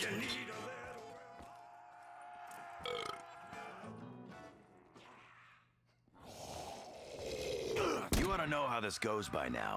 You ought to know how this goes by now.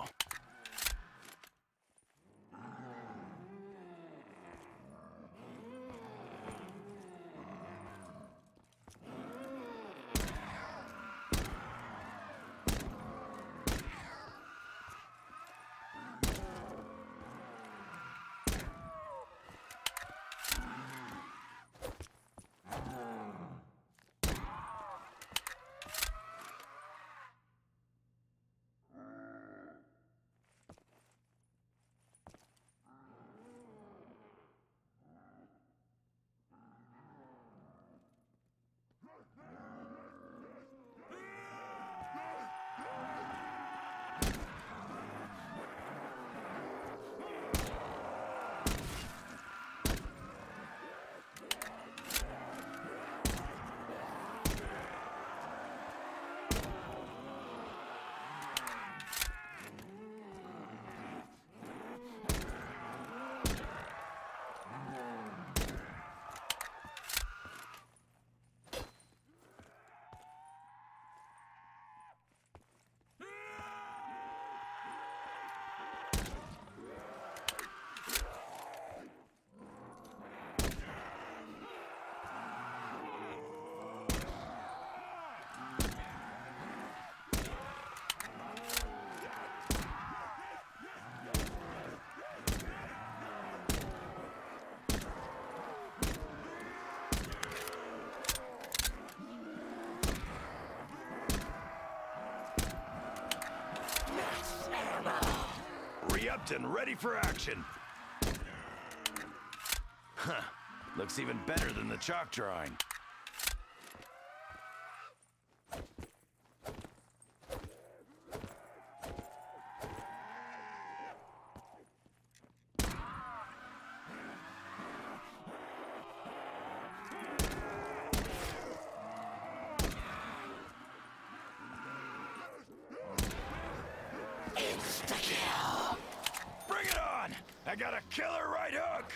Re-upped and ready for action. Huh. Looks even better than the chalk drawing. Insta-kill! Bring it on! I got a killer right hook!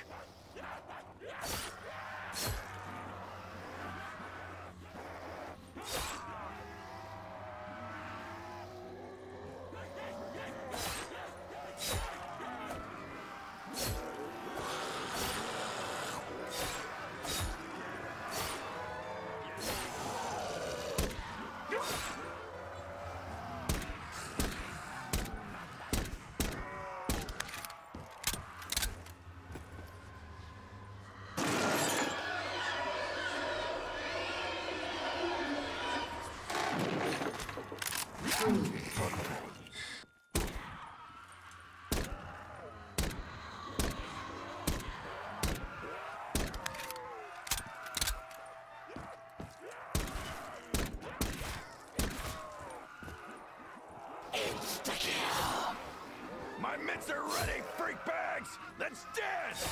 Insta-kill! My mitts are ready, freak bags! Let's dance!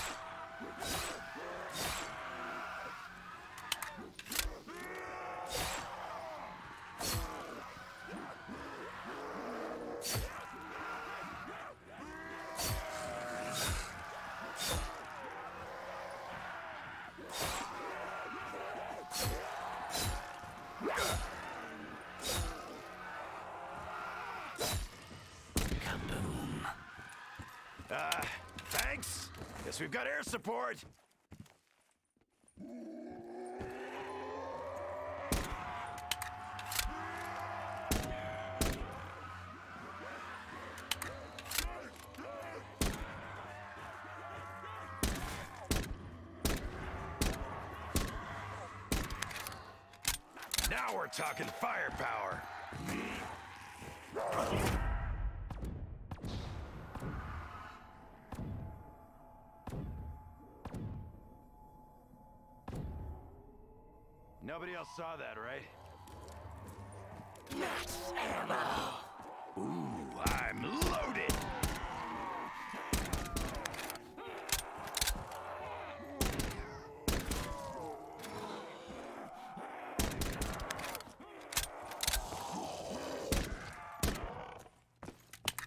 Thanks. Guess we've got air support. Now we're talking firepower. Nobody else saw that, right? Max ammo! Ooh, I'm loaded!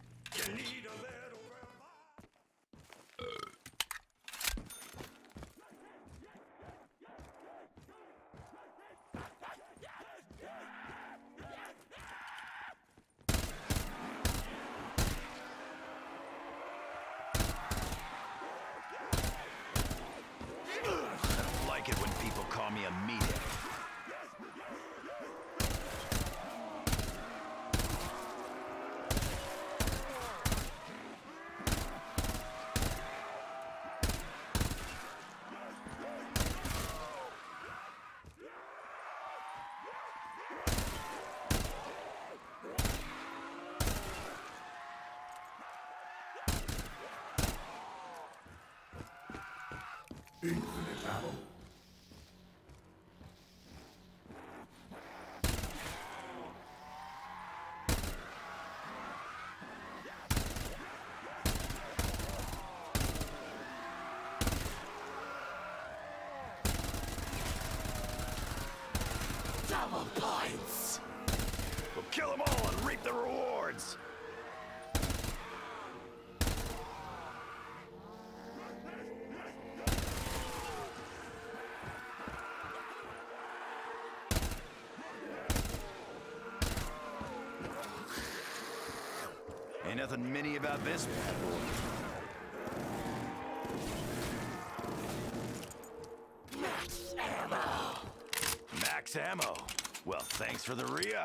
You need a little Infinite ammo. Double points! We'll kill them all and reap the rewards! Ain't nothing mini about this bad boy. Max ammo! Max ammo. Well, thanks for the re-up.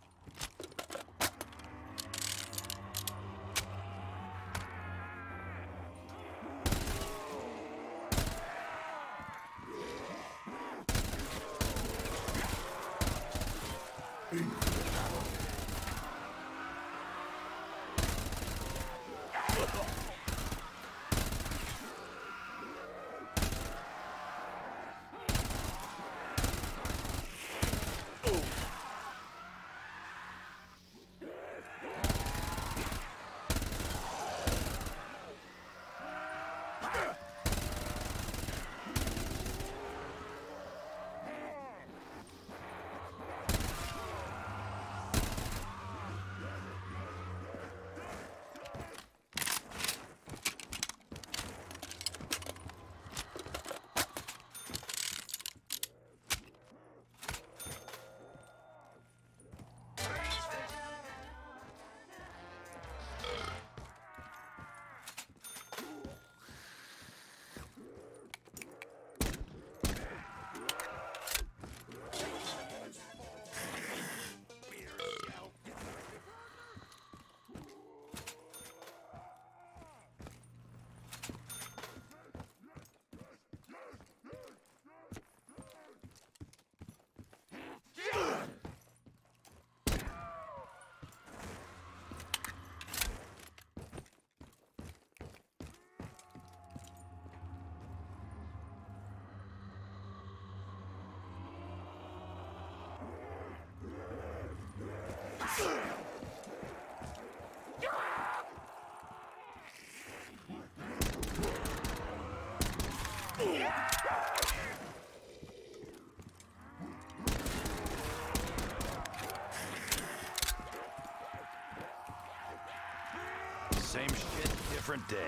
Same shit, different day.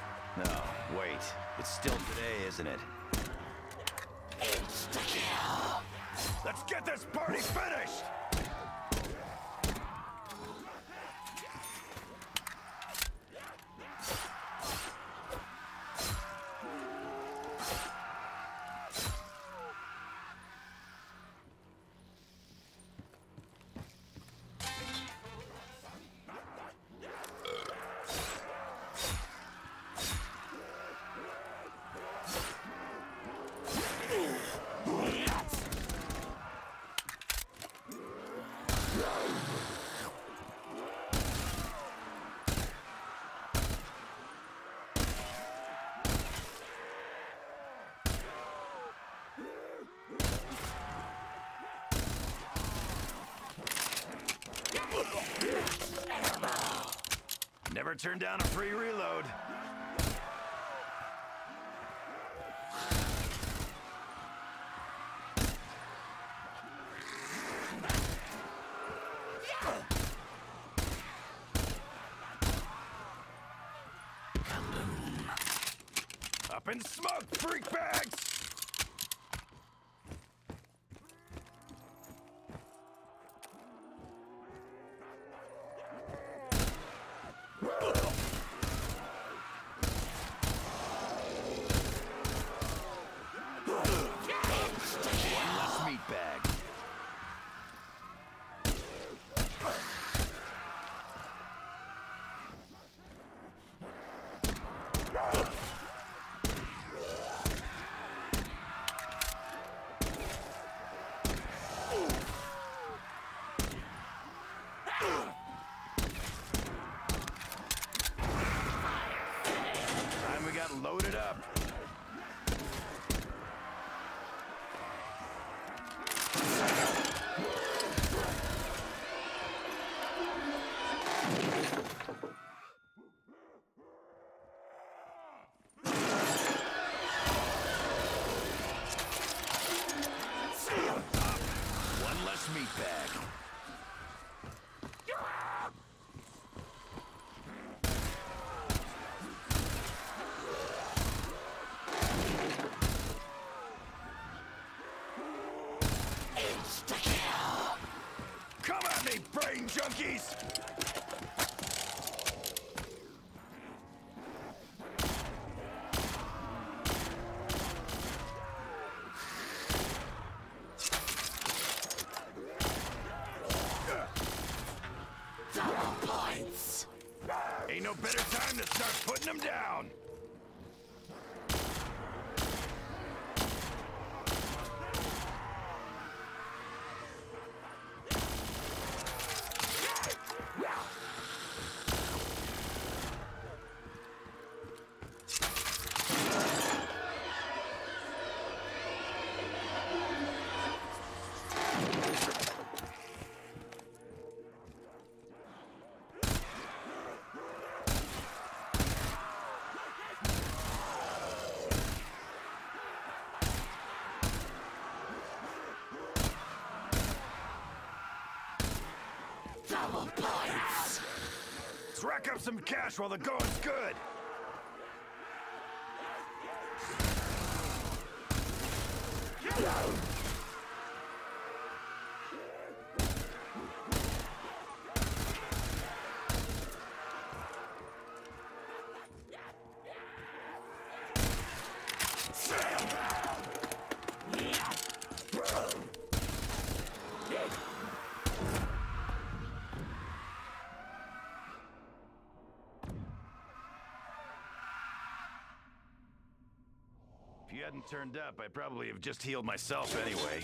No, wait. It's still today, isn't it? Insta-kill! Let's get this party finished! Never turn down a free reload. Up in smoke, freak bags! Loaded up. brain junkies! Double points. Ain't no better time to start putting them down! Double points. Let's rack up some cash while the going's good! If you hadn't turned up, I'd probably have just healed myself anyway.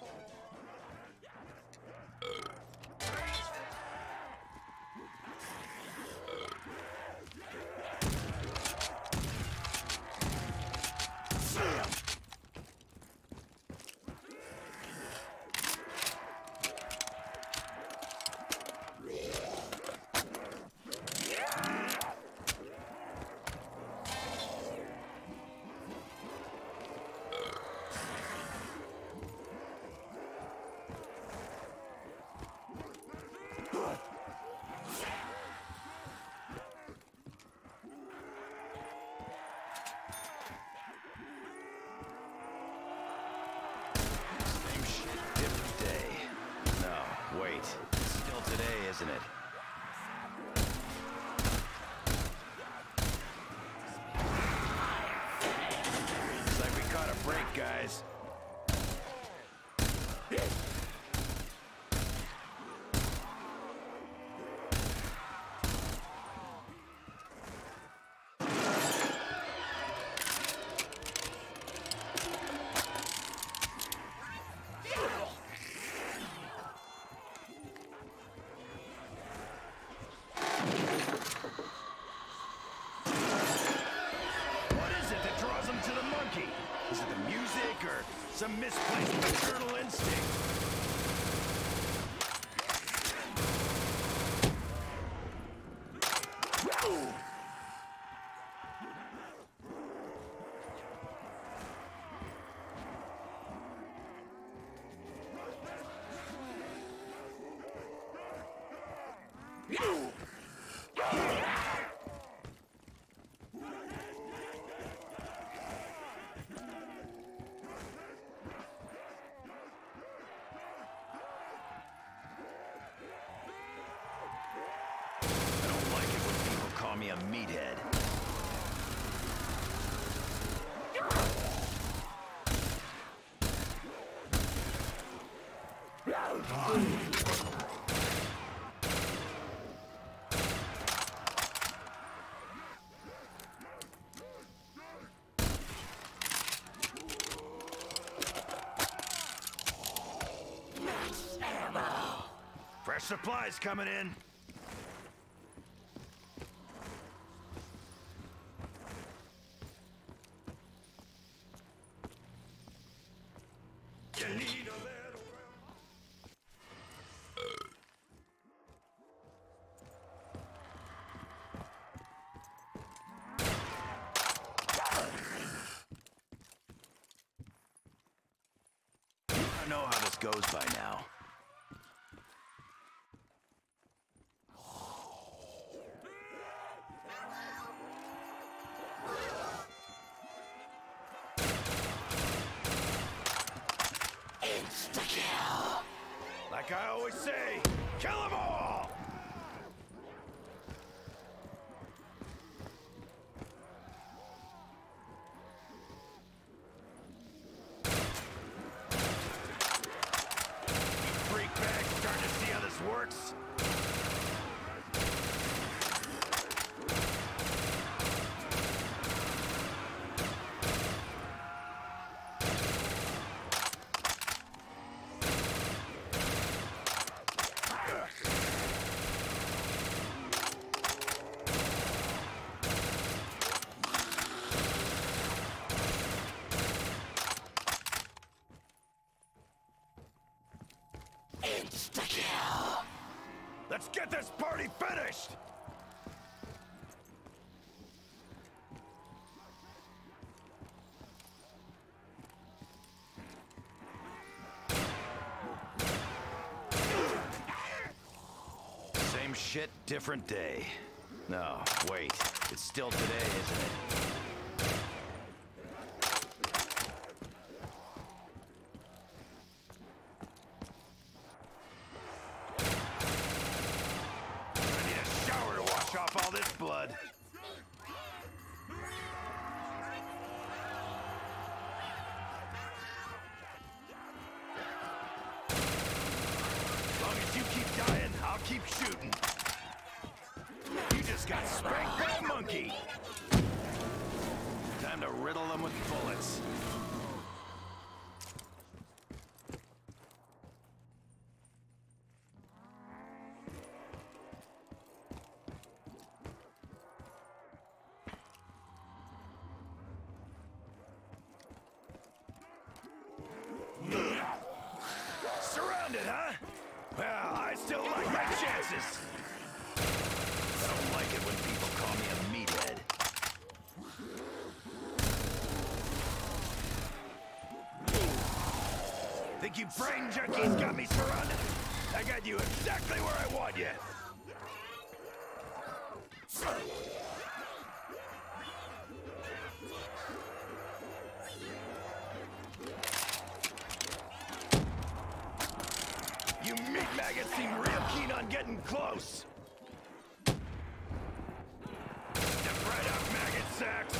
Same shit, different day. No, wait. It's still today, isn't it? Looks like we caught a break, guys. What is it that draws them to the monkey? Is it the music or some misplaced maternal instinct? I don't like it when people call me a meathead. Fresh supplies coming in. You need a little I know how this goes by now. Insta-kill. Like I always say, Kill them all! Freak bag, starting to see how this works? Insta-kill! Let's get this party finished! Same shit, different day. No, wait. It's still today, isn't it? Off all this blood. As long as you keep dying, I'll keep shooting. You just got spanked by a monkey. Time to riddle them with bullets. Surrounded, huh? Well, I still like my chances. I don't like it when people call me a meathead. Think you brain junkies got me surrounded? I got you exactly where I want you. You meat maggots seem real keen on getting close. Step right up, maggot sacks.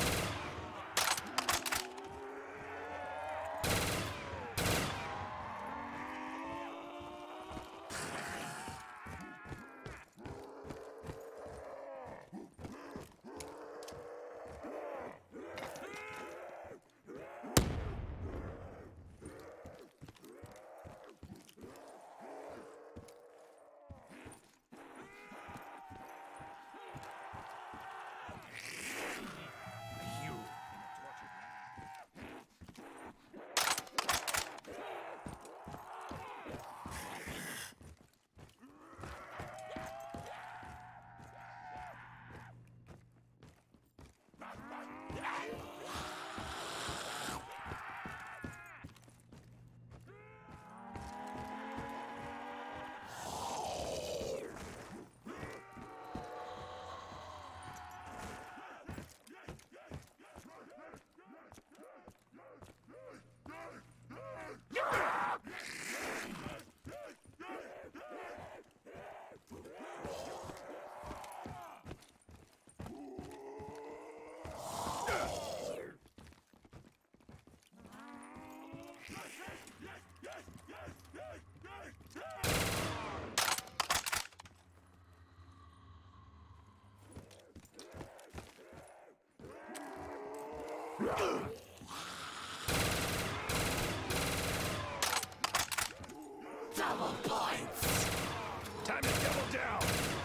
Double points! Time to double down!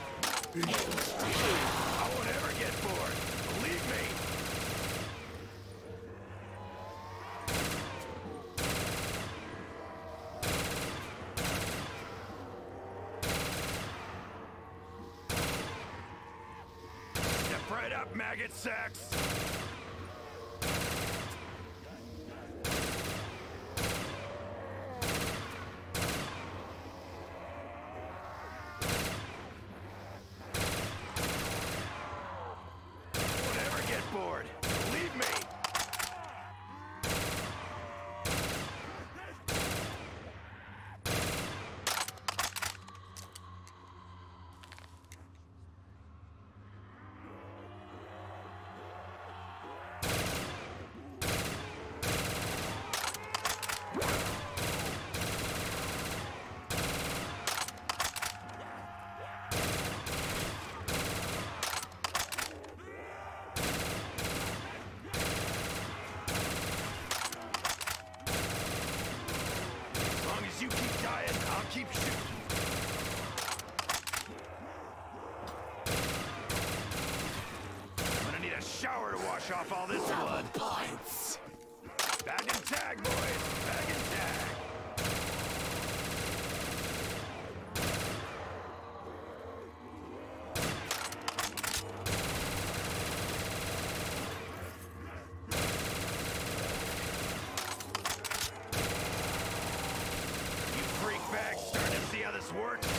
I won't ever get bored. Believe me. Step right up, maggot sacks. Board. Believe me. shower to wash off all this Double blood. points. Bag and tag, boys. Bag and tag. You freak bags starting to see how this works?